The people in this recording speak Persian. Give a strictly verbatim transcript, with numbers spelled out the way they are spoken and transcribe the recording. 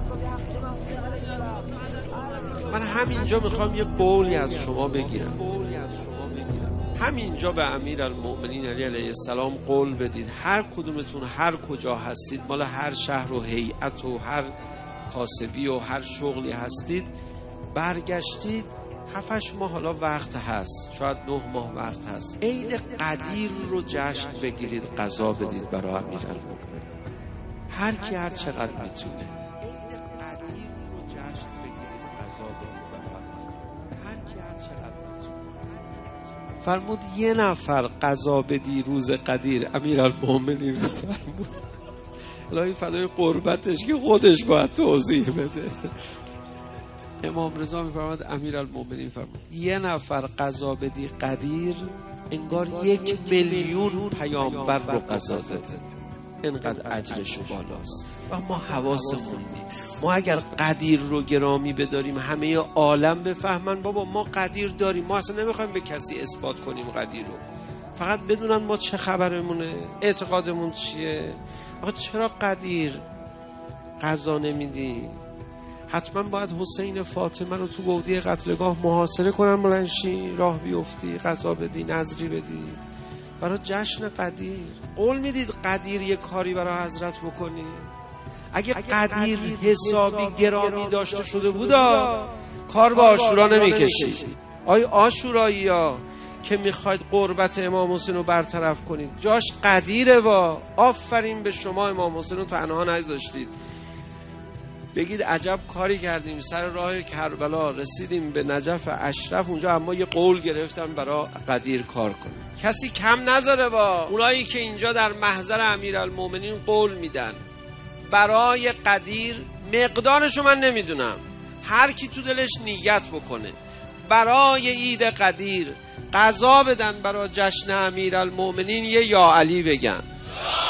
من همینجا میخوام یه قولی از شما بگیرم، همینجا به امیرالمؤمنین علی علیه السلام قول بدید، هر کدومتون هر کجا هستید، مال هر شهر و هیئت و هر کاسبی و هر شغلی هستید، برگشتید هفتش ماه حالا وقت هست، شاید نه ماه وقت هست، عید قدیر رو جشن بگیرید، غذا بدید برای امیرالمؤمنین، هر کی هر چقدر میتونه. فرمود یه نفر قضا بدی روز قدیر، امیرالمؤمنین فرمود الهی فدای قربتش که خودش باید توضیح بده. امام رضا میفرماد امیرالمؤمنین فرمود یه نفر قضا بدی قدیر انگار یک میلیون پیامبر رو قضا داده، اینقدر اجرش بالاست. و ما حواسمون نیست. ما اگر قدیر رو گرامی بداریم همه عالم بفهمن بابا ما قدیر داریم، ما اصلا نمیخوایم به کسی اثبات کنیم قدیر رو، فقط بدونن ما چه خبرمونه، اعتقادمون چیه. آقا چرا قدیر قضا نمیدی؟ حتما باید حسین فاطمه رو تو گودی قتلگاه محاصره کنن، بلنشی راه بیفتی، قضا بدی، نذری بدی برای جشن قدیر. قول میدید قدیر یه کاری برای حضرت بکنی؟ اگه قدیر حسابی گرامی داشته شده بودا کار با عاشورا نمیکشید. آی عاشورایی ها که میخواید قربت امام حسین رو برطرف کنید، جاش قدیره. وا آفرین به شما امام حسین رو تنها نگذاشتید. بگید عجب کاری کردیم، سر راه کربلا رسیدیم به نجف اشرف، اونجا اما یه قول گرفتم برای قدیر کار کنیم. کسی کم نذاره. با اونایی که اینجا در محضر امیرالمؤمنین قول میدن برای قدیر، مقدارشو من نمیدونم، هر کی تو دلش نیت بکنه برای عید قدیر قضا بدن برای جشن امیرالمؤمنین، یه یا علی بگن.